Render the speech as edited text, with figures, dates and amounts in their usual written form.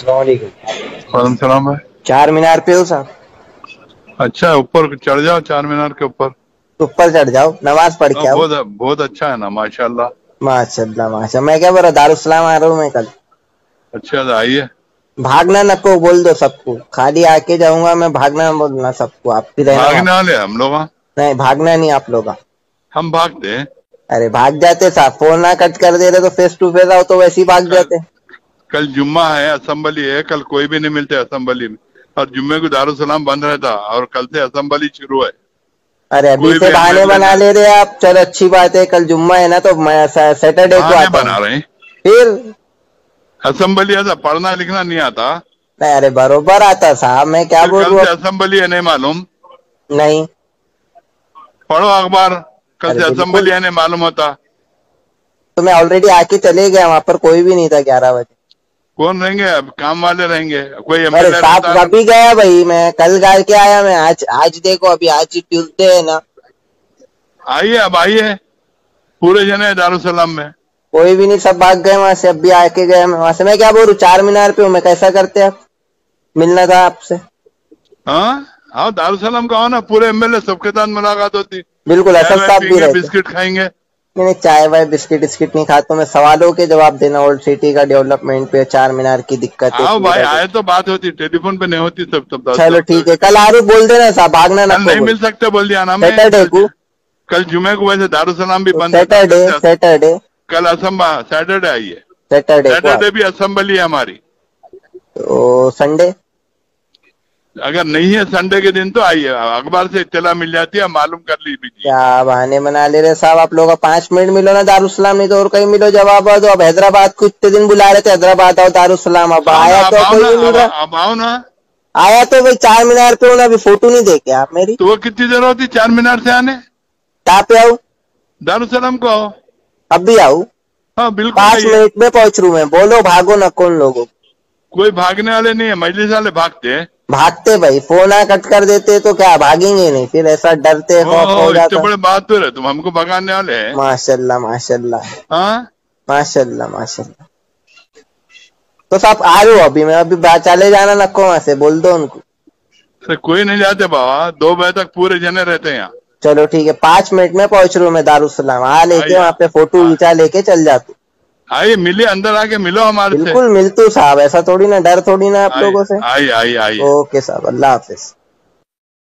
वालेकुम सलाम भाई। चार मीनार पे हो साहब? अच्छा, ऊपर चढ़ जाओ, चार मीनार के ऊपर। ऊपर चढ़ जाओ, नमाज पढ़ के आओ। बहुत बहुत अच्छा है ना, माशाल्लाह। माशाल्लाह माशा। मैं क्या बोल रहा, दारुस्सलाम आ रहा हूँ मैं कल। अच्छा तो आइए। भागना नको, बोल दो सबको, खाली आके जाऊंगा मैं, भागना बोलना सबको, आप भी रहना वहाँ। भागने वाले हम लोग। नहीं, भागना नहीं आप लोग। हम भागते हैं। अरे भाग जाते साहब, फोन ना कट कर दे रहे तो फेस टू फेस आओ तो वैसे ही भाग कल जाते। कल जुम्मा है, असेंबली है, कल कोई भी नहीं मिलते असेंबली में। और जुम्मे को दारुसलाम बंद रहता और कल से असेंबली शुरू है। अरे अभी कोई से भी बहाने एमएलए बना ने ले रहे आप। चलो अच्छी बात है, कल जुम्मा है ना, तो मैं सैटरडे को बहाने आता हूँ बना रहे हैं। फिर। असेंबली ऐसा पढ़ना लिखना नहीं आता। नहीं अरे बरोबर आता साहब, मैं क्या फिर बोल कल रहा से हूँ। असेंबली है, नहीं मालूम? नहीं। पढ़ो अखबार, कल अरे से बिल्कुल, असेंबली है, नहीं मालूम होता। तो मैं ऑलरेडी आके चले गया, वहां पर कोई भी नहीं था 11 बजे। कौन रहेंगे अब? काम वाले रहेंगे, कोई अरे एमएलए साहब रहता है? अभी गया भाई, मैं कल गा के आया मैं, आज आज देखो, अभी आज ट्यूसडे है ना। आइए, अब आइए, पूरे जने दारुसलाम में। कोई भी नहीं, सब भाग गए वहां से, अभी आके गए मैं वहां से। मैं क्या बोल रहा हूँ, चार मीनार पे हूँ मैं, कैसा करते आप? मिलना था आपसे। हाँ हाँ, दारुसलाम का हो ना, पूरे एमएलए सबके साथ मुलाकात होती। बिल्कुल, चाय असद वाय साहब भी पियेंगे, रहते। बिस्किट खाएंगे। नहीं नहीं, चाय वाय बिस्किट विस्किट नहीं खाता मैं, सवालों के जवाब देना, ओल्ड सिटी का डेवलपमेंट पे, चार मीनार की दिक्कतें आओ भाई, पूरा आए तो बात होती, टेलीफोन पे नहीं होती। सब दस चलो दस ठीक है, करके। कल आरू बोल देना साहब, भागना कल नको नहीं बोल। मिल सकते बोल दिया ना मैं। सैटरडे को। कल जुमे को वैसे दारुसलाम भी तो बंद रहता, सैटरडे सैटरडे कल असम्बा सैटरडे आइए। सैटरडे को सैटरडे भी असेंबली है हमारी। तो संडे। अगर नहीं है संडे के दिन तो आइए, अखबार से इत्तला मिल जाती है, मालूम कर लीजिए। क्या बहाने बना ले रहे साहब आप लोग, 5 मिनट मिलो ना दारुस्सलाम, नहीं तो और कहीं मिलो, जवाब दो। अब हैदराबाद को इतने दिन बुला रहे थे, हैदराबाद आओ दारुस्सलाम, अब आओ ना, आया अब तो आओ कोई ना, नहीं मिल रहा। अब आओ ना। आया तो भाई चार मीनार पे हूँ ना, अभी फोटो नहीं देखे आप मेरी। तो वो कितनी देर होती चार मीनार से आने? कहाँ पे आऊँ? दारुसलाम को आओ। अब भी आऊँ? हाँ बिल्कुल 5 मिनट आइए। में पहुंच रू मैं, बोलो भागो ना कौन लोगों। कोई भागने वाले नहीं है, मजलिस वाले भागते हैं। भागते भाई, फोन आ कट कर देते तो क्या भागेंगे नहीं, फिर ऐसा डरते खौफ हो इतने जाता। बड़े बात तो रहे, तुम हमको भगाने वाले हैं? माशाल्लाह माशाल्लाह। हाँ। माशाल्लाह माशाल्लाह। तो साहब आ रहे हो अभी, मैं अभी चले जाना नको वहां से, बोल दो उनको। सर कोई नहीं जाते बाबा, 2 बजे तक पूरे जने रहते हैं यहाँ। चलो ठीक है, 5 मिनट में पहुंच रहा हूँ मैं दारुस्सलाम, आ लेके वहां पे फोटो खींचा लेके चल जाती। आइए, मिलिए, अंदर आके मिलो हमारे से। बिल्कुल मिलतू साहब, ऐसा थोड़ी ना, डर थोड़ी ना आप आइए लोगों से। आइए आइए आइए। ओके साहब, अल्लाह हाफिज।